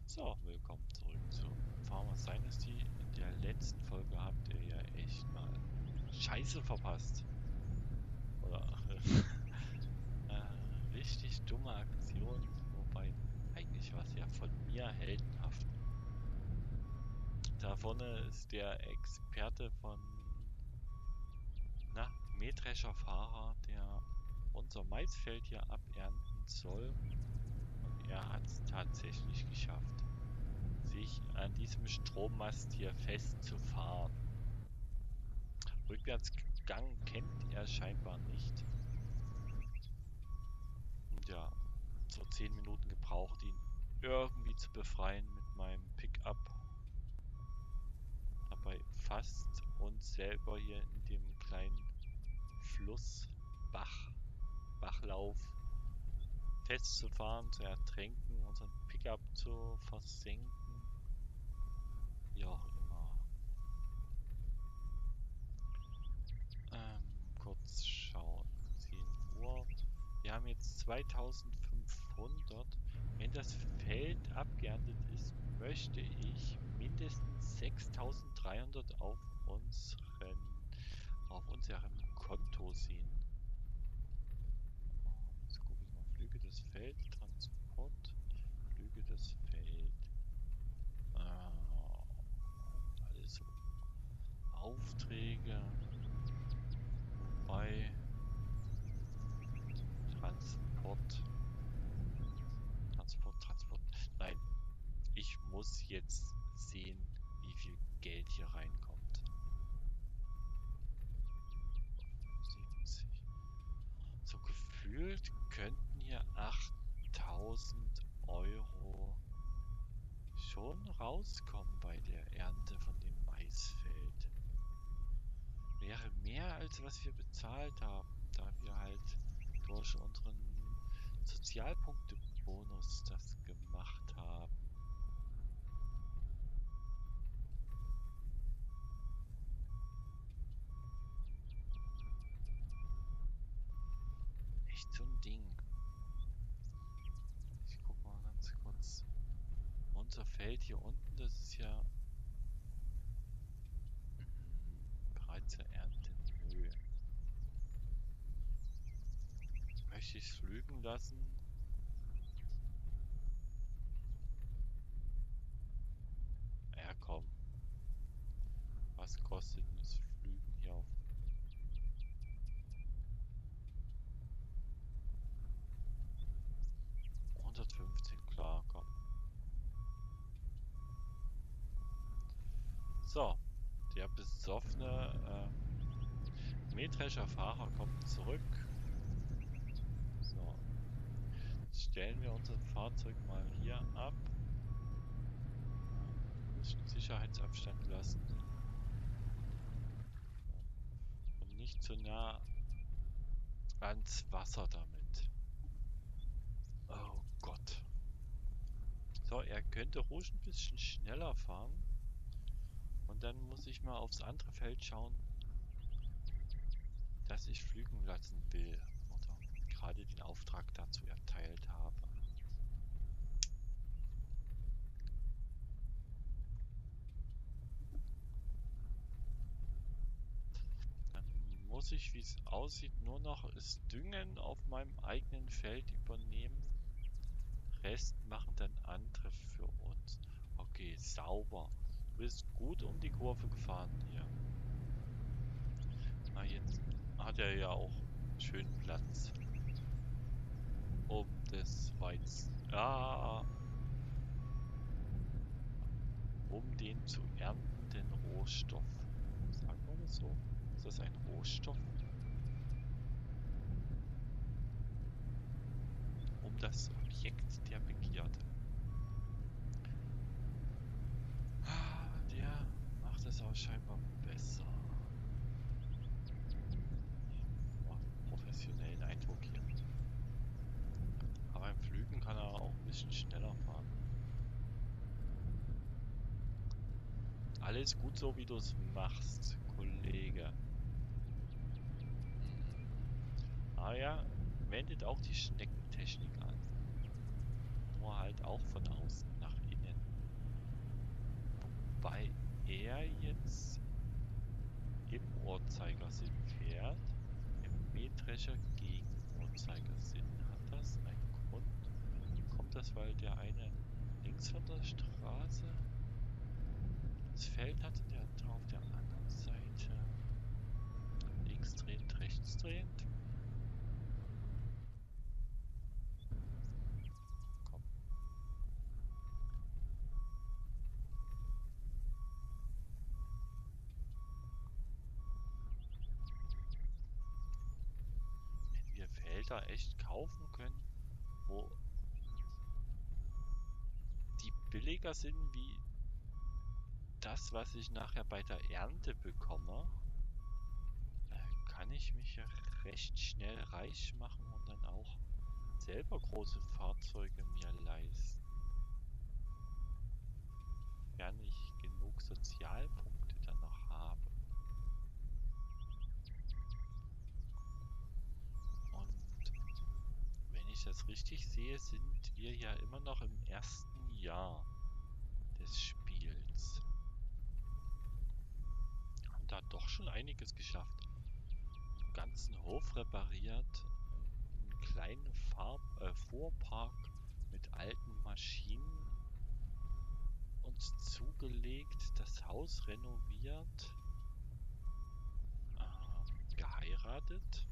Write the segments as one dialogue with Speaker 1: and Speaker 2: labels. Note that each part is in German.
Speaker 1: So, willkommen zurück zu Farmers Dynasty. In der letzten Folge habt ihr ja echt mal Scheiße verpasst. Oder richtig dumme Aktion, wobei eigentlich war es ja von mir heldenhaft. Da vorne ist der Experte von Mähdrescherfahrer, der unser Maisfeld hier abernten soll. Und er hat es tatsächlich geschafft, sich an diesem Strommast hier festzufahren. Rückwärtsgang kennt er scheinbar nicht. Und ja, so 10 Minuten gebraucht, ihn irgendwie zu befreien mit meinem Pickup. Dabei fast uns selber hier in dem kleinen Fluss, Bachlauf festzufahren, zu ertränken, unseren Pickup zu versenken. Wie auch immer. Kurz schauen. 10 Uhr. Wir haben jetzt 2500. Wenn das Feld abgeerntet ist, möchte ich mindestens 6300 auf unserem Konto sehen. Jetzt gucke ich mal. Flüge des Feld, Transport, Flüge des Feld. Also Aufträge. Wobei Transport. Nein, ich muss jetzt sehen, wie viel Geld hier reinkommt. 70. So gefühlt könnten hier 8000 Euro schon rauskommen bei der Ernte von dem Maisfeld. Wäre mehr als was wir bezahlt haben, da wir halt durch unseren Sozialpunktebonus das gemacht haben. Echt so ein Ding. Ich guck mal ganz kurz. Unser Feld hier unten, das ist ja bereits zur Ernte. Nö. Möchte ich es lügen lassen? Ja, komm. Was kostet denn das Flügen hier auf? $115, klar, komm. So, der besoffene Mähdrescherfahrer kommt zurück. So, jetzt stellen wir unser Fahrzeug mal hier ab. Sicherheitsabstand lassen. Und nicht zu nah ans Wasser damit. Oh Gott. So, er könnte ruhig ein bisschen schneller fahren. Und dann muss ich mal aufs andere Feld schauen, das ich flügen lassen will. Oder gerade den Auftrag dazu erteilt habe. Dann muss ich, wie es aussieht, nur noch das Düngen auf meinem eigenen Feld übernehmen. Rest machen dann andere für uns. Okay, sauber. Du bist gut um die Kurve gefahren hier. Na, jetzt hat er ja auch schön Platz. Um des Weizen. Um den zu erntenden Rohstoff. Sagen wir das so? Ist das ein Rohstoff? Um das Objekt der Begierde. Der macht es auch scheinbar besser. Macht professionellen Eindruck hier. Aber im Flügen kann er auch ein bisschen schneller fahren. Alles gut so, wie du es machst, Kollege. Ah ja, wendet auch die Schneckentechnik an. Nur halt auch von außen nach innen. Welcher gegen Uhrzeigersinn? Hat das einen Grund? Kommt das, weil der eine links von der Straße das Feld hat und der andere auf der anderen Seite links drehend, rechts drehend? Komm. Wenn wir Felder echt kaufen können, wo die billiger sind wie das, was ich nachher bei der Ernte bekomme, kann ich mich ja recht schnell reich machen und dann auch selber große Fahrzeuge mir leisten. Wenn ich genug Sozialpunkte dann noch habe. Und wenn ich das richtig sehe, sind wir ja immer noch im ersten Jahr des Spiels. Haben da doch schon einiges geschafft. Den ganzen Hof repariert, einen kleinen Fuhrpark mit alten Maschinen uns zugelegt, das Haus renoviert, geheiratet,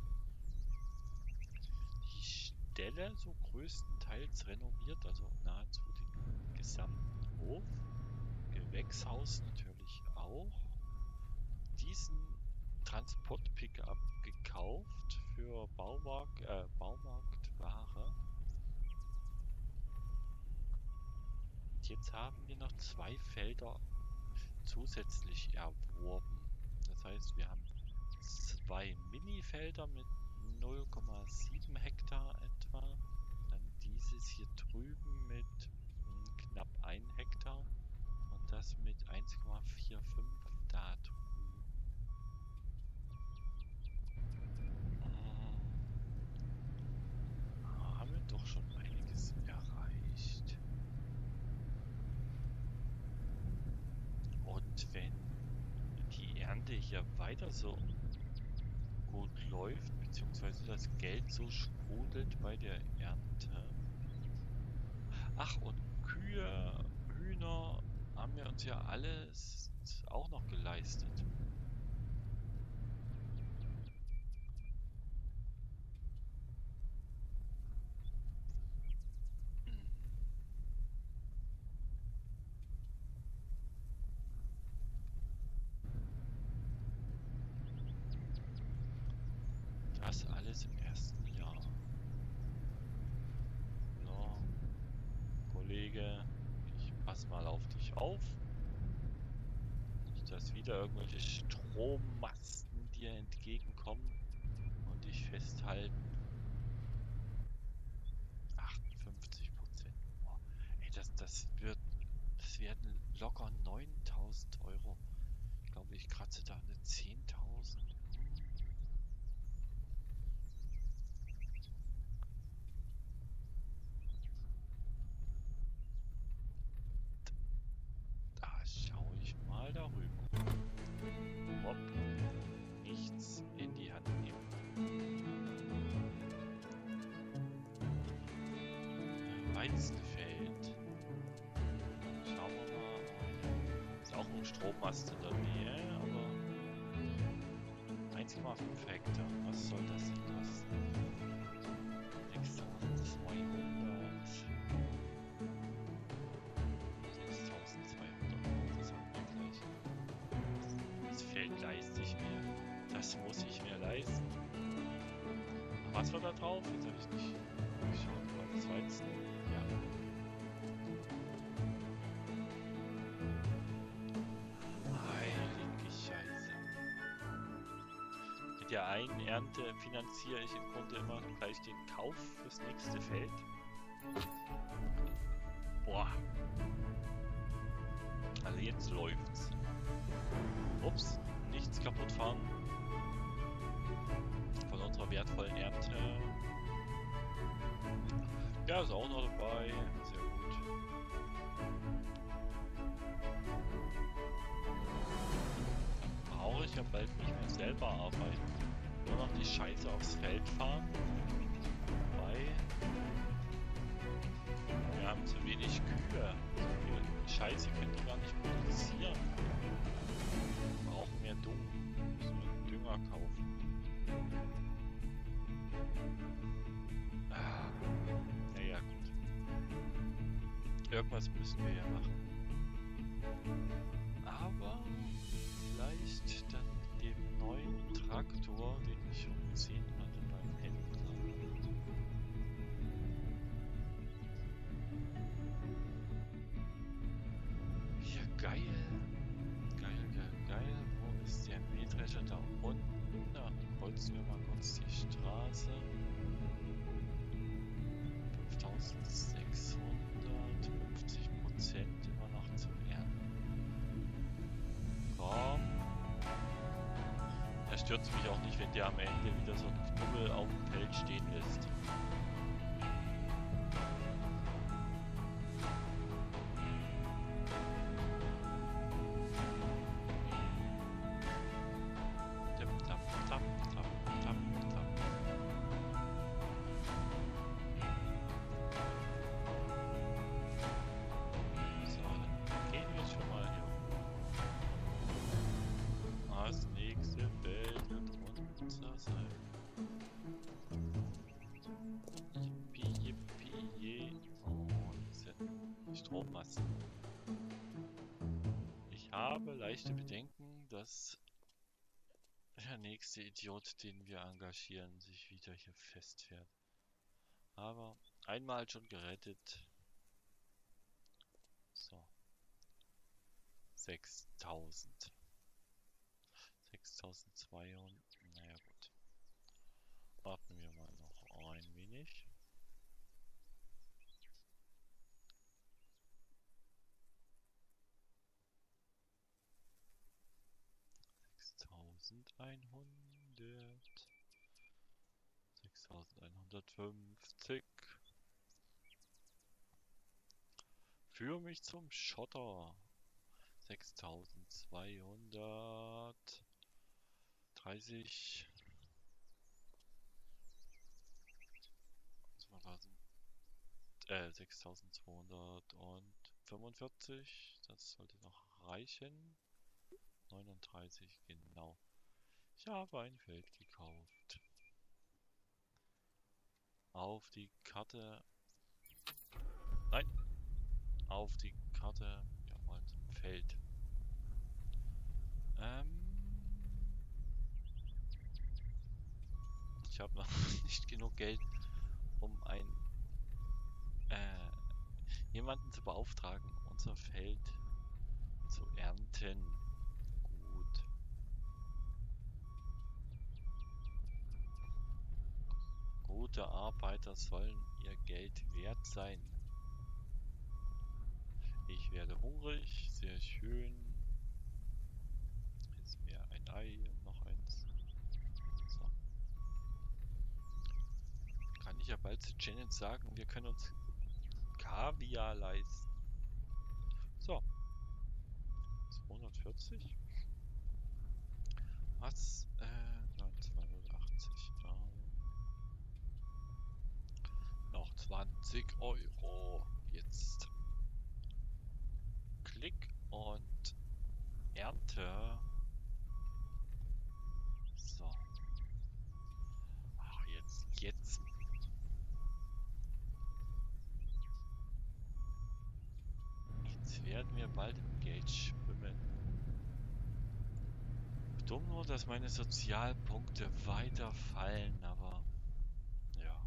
Speaker 1: die Ställe so größtenteils renoviert, also nahezu den gesamten Hof, Gewächshaus natürlich auch, diesen Transport-Pickup gekauft für Baumarktware. Und jetzt haben wir noch 2 Felder zusätzlich erworben. Das heißt, wir haben 2 Minifelder mit 0,7 Hektar etwa. Dann dieses hier drüben mit knapp 1 Hektar. Und das mit 1,45 da drüben. Haben wir doch schon einiges erreicht. Und wenn die Ernte hier weiter so gut läuft, beziehungsweise das Geld so sprudelt bei der Ernte. Ach, und Kühe, Hühner haben wir uns ja alles auch noch geleistet. Das alles im ersten Jahr. No, Kollege, ich pass mal auf dich auf. Nicht, dass wieder irgendwelche Strommasten dir entgegenkommen und dich festhalten. 58%. Oh, ey, das werden locker 9.000 Euro. Ich glaube, ich kratze da eine 10.000. Da schaue ich mal darüber. Hopp. Nichts in die Hand nehmen. Weizenfeld. Schauen wir mal. Ist auch ein Strommast in der Nähe, aber 1,5 Hektar. Was soll das denn kosten? 6.200. 6.200 Euro, das haben wir gleich. Das Feld leiste ich mir. Das muss ich mir leisten. Was war da drauf? Jetzt habe ich nicht geschaut. War das Weizen? Ja. Heilige Scheiße. Mit der einen Ernte finanziere ich im Grunde immer gleich den Kauf fürs nächste Feld. Boah. Also jetzt läuft's. Ups, nichts kaputt fahren. Von unserer wertvollen Ernte. Ja, ist auch noch dabei. Sehr gut. Dann brauche ich ja bald nicht mehr selber arbeiten. Nur noch die Scheiße aufs Feld fahren, weil wir haben zu wenig Kühe. Die Scheiße könnt ihr gar nicht produzieren. Wir brauchen mehr Dung. Müssen wir Dünger kaufen. Naja, gut. Irgendwas müssen wir ja machen. Aber vielleicht dann mit dem neuen Traktor, den ich schon gesehen hatte beim Händler. Ja, geil. Geil, geil, geil. Wo ist der Mähdrescher? Da unten. Da holzen wir mal kurz die Straße. 5600, 50% immer noch zum Ernten. Komm. Da stört es mich auch nicht, wenn der am Ende wieder so ein Knubbel auf dem Feld stehen lässt. Tap, tap, tap, tap, tap, tap. So, dann gehen wir schon mal hier. Das nächste Feld wird unser sein. Yippie, yippie, je. Oh, das sind die Strommasten. Ich habe leichte Bedenken, dass der nächste Idiot, den wir engagieren, sich wieder hier festfährt. Aber einmal schon gerettet. So. 6000. 6200. Naja, gut. Warten wir mal noch ein wenig. Sechstausendeinhundert. 6150. Führ mich zum Schotter. 6230. 6245. Das sollte noch reichen. 39, genau. Ich habe ein Feld gekauft. Auf die Karte. Nein. Auf die Karte. Ja, mal zum Feld. Ich habe noch nicht genug Geld, um jemanden zu beauftragen, unser Feld zu ernten. Gut. Gute Arbeiter sollen ihr Geld wert sein. Ich werde hungrig, sehr schön. Jetzt mehr ein Ei und noch eins. So. Kann ich ja bald zu Janet sagen, wir können uns Kaviar leisten. So. 240. Was? 9280. Ja. Noch 20 Euro. Jetzt. Klick und Ernte. So. Ach, jetzt. Jetzt werden wir bald im Geld schwimmen. Dumm nur, dass meine Sozialpunkte weiter fallen, aber ja.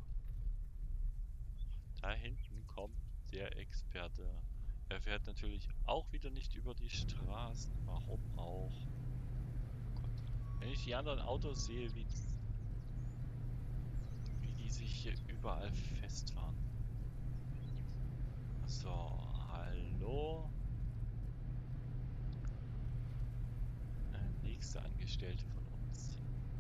Speaker 1: Da hinten kommt der Experte. Er fährt natürlich auch wieder nicht über die Straßen. Warum auch? Gott. Wenn ich die anderen Autos sehe, wie die sich hier überall festfahren. So, hallo. Nächste Angestellte von uns.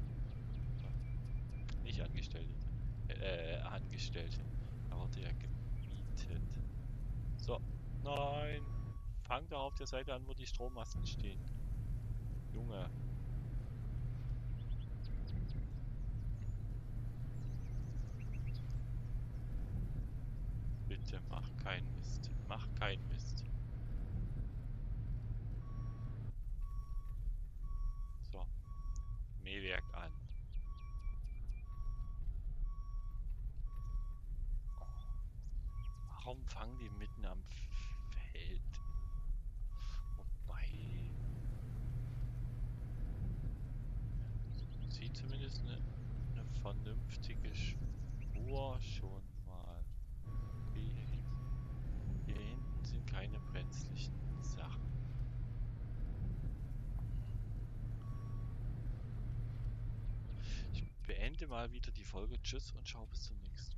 Speaker 1: Nicht Angestellte. Angestellte. Da wurde ja gemietet. So, nein. Fang doch auf der Seite an, wo die Strommasten stehen. Junge. Bitte mach keinen Mist. Mach keinen Mist. So, Mähwerk an. Warum fangen die mitten am Feld? Wobei... Sieht zumindest eine vernünftige Spur schon mal. Okay, hier hinten sind keine brenzlichen Sachen. Ich beende mal wieder die Folge. Tschüss und schau bis zum nächsten Mal.